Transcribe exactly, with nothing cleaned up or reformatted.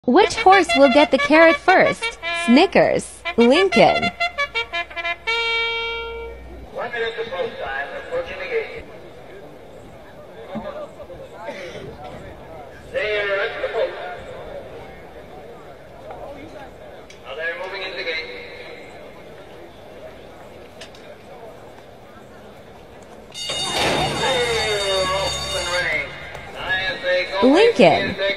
Which horse will get the carrot first? Snickers, Lincoln. One minute to post time, approaching the gate. They're at the post. Now they're moving in the gate. They're off and running. I say go Lincoln.